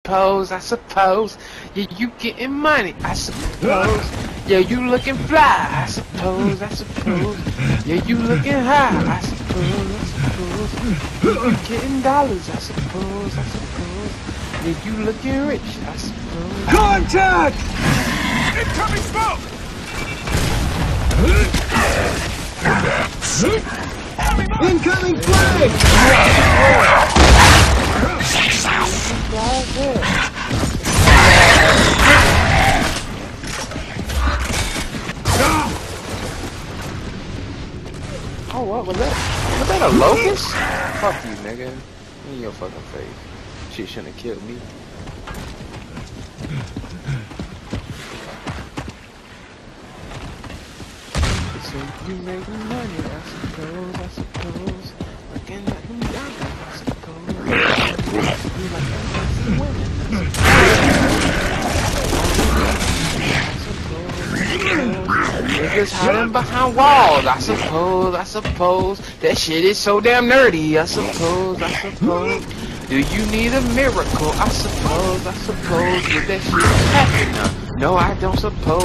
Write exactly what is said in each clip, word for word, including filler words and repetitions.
suppose, I suppose. Yeah, you getting money, I suppose. Yeah, you looking fly, I suppose, I suppose. Yeah, you looking high, I suppose, I suppose. Yeah, you getting dollars, I suppose, I suppose. Yeah, you looking rich, I suppose. Contact! Incoming smoke! Incoming flag! Oh, what was that? Was that a locust? Fuck you, nigga. In your fucking face. Shit shouldn't have killed me. So you making money, I suppose, I suppose. Looking at them young, I suppose. You like them sexy women, niggas hiding behind walls, I suppose, I suppose. That shit is so damn nerdy, I suppose, I suppose. Do you need a miracle? I suppose, I suppose. With that shit happen now. No, I don't suppose.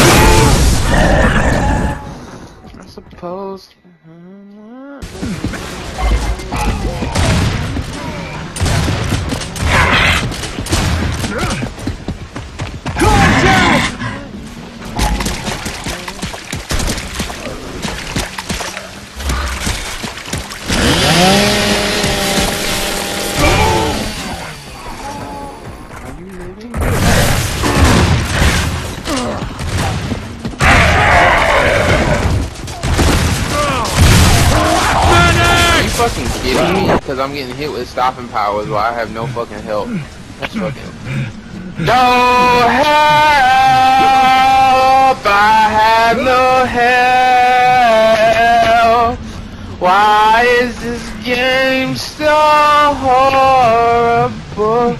I suppose. Fucking kidding me? Because I'm getting hit with stopping powers while I have no fucking help. That's fucking... No help! I have no help! Why is this game so horrible?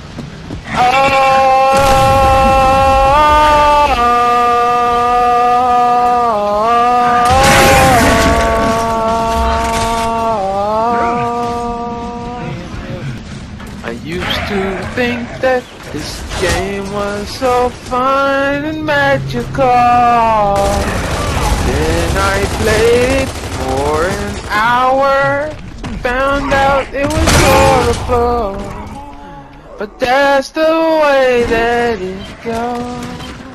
Think that this game was so fun and magical. Then I played for an hour, found out it was horrible. But that's the way that it goes.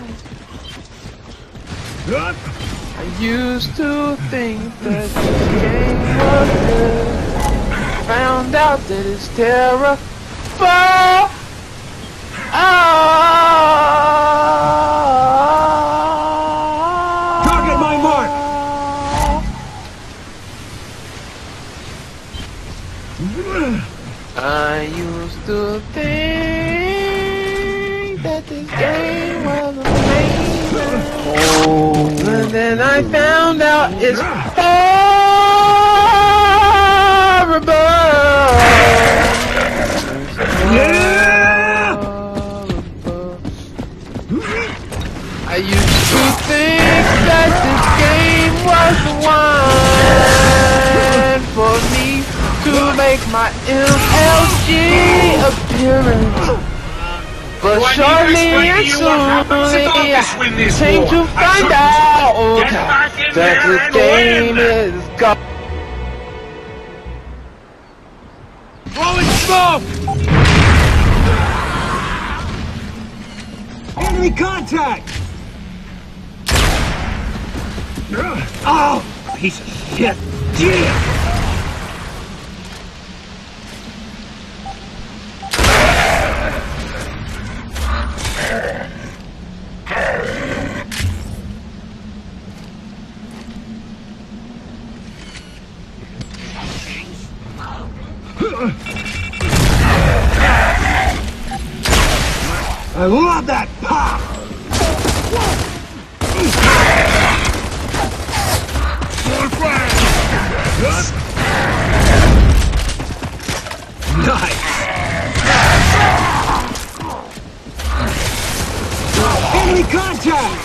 I used to think that this game was good, found out that it's terrible. Oh! Target my mark! I used to think that this game was amazing. Oh. But then I found out it's horrible. I used to think that this game was the one for me to make my M L G appearance. But shortly and soon I came to find out that this game is gone. Rolling smoke! Enemy contact! Oh, piece of shit! Damn! I love that pop! Nice! Enemy contact!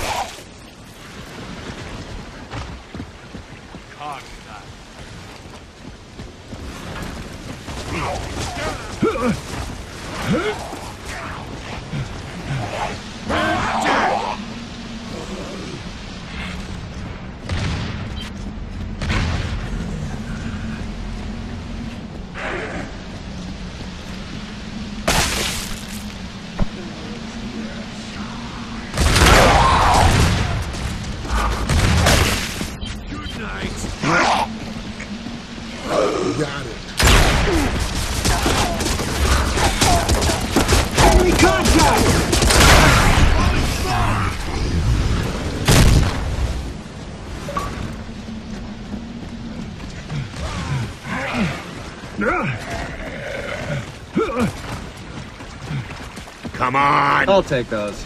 Come on! I'll take those.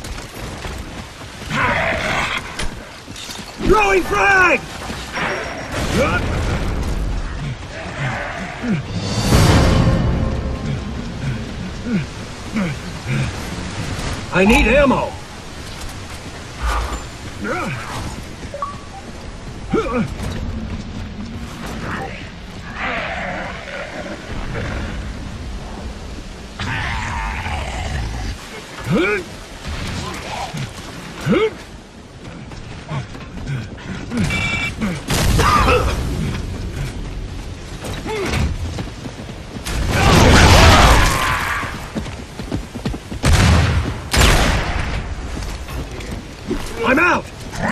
Throwing frag! I need ammo. I'm out!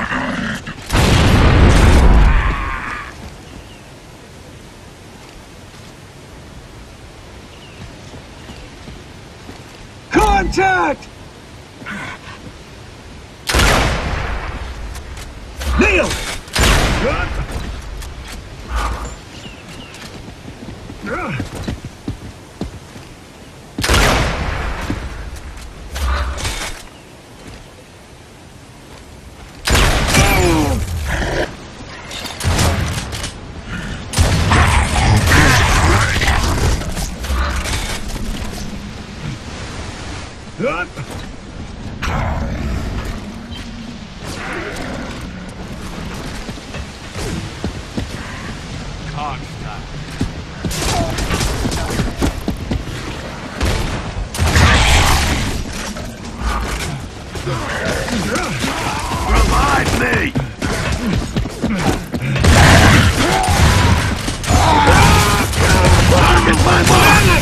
Contact! Nailed! Revive me! Target my mark!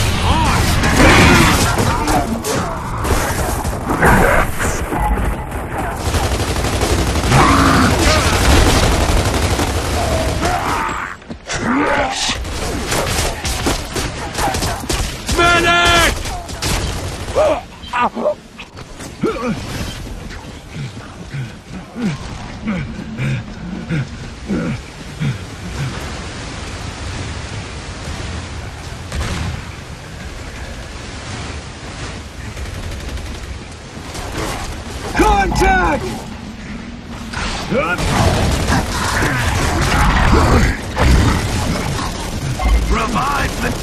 Medic! Contact! Revive me!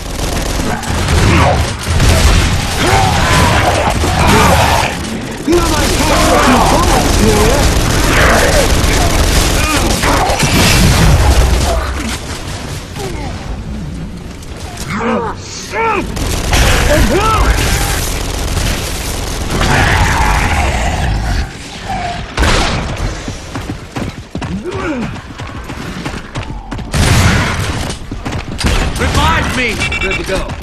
You know my bullets, Julia! Revive me! Good to go.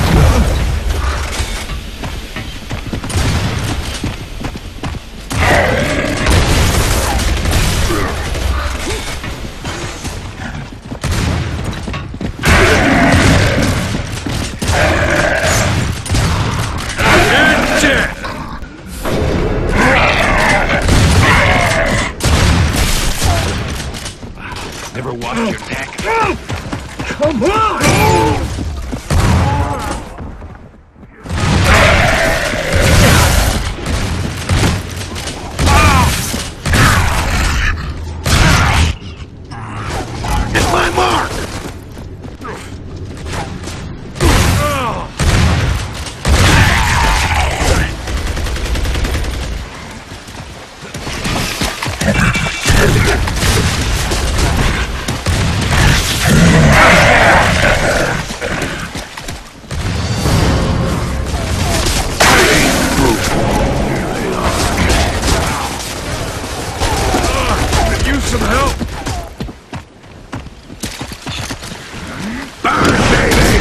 Never wash your neck. Come on! Hit my mark! Could use some help! Burn, baby!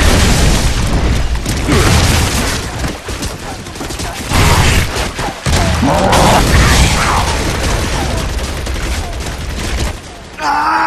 Ah!